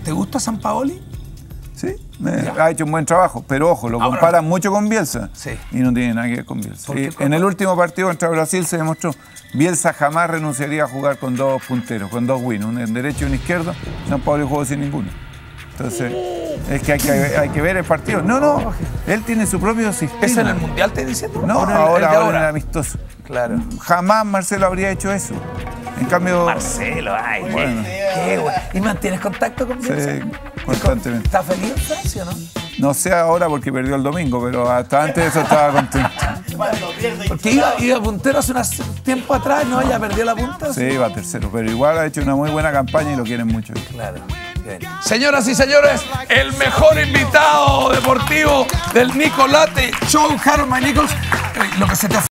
¿Te gusta Sampaoli? Sí, ha hecho un buen trabajo, pero ojo, lo comparan mucho con Bielsa. Sí. Y no tiene nada que ver con Bielsa. En el último partido contra Brasil se demostró Bielsa jamás renunciaría a jugar con dos punteros, con dos wings, un derecho y un izquierdo. Sampaoli jugó sin ninguno. Entonces, es que hay que ver el partido. No, él tiene su propio sistema. ¿Es en el Mundial, te diciendo? No, ahora en el amistoso. Claro. Jamás Marcelo habría hecho eso. En cambio... Marcelo, ay, bueno. qué bueno. ¿Y mantienes contacto con Bielsa? Sí, constantemente. ¿Estás feliz en Francia, no? No sé ahora porque perdió el domingo, pero hasta antes de eso estaba contento. Porque iba puntero hace un tiempo atrás, ¿no? Ya perdió la punta. Sí, va tercero, pero igual ha hecho una muy buena campaña y lo quieren mucho. Claro. Bien. Señoras y señores, el mejor invitado deportivo del Nicolate Show, Harold My Nichols. Lo que se te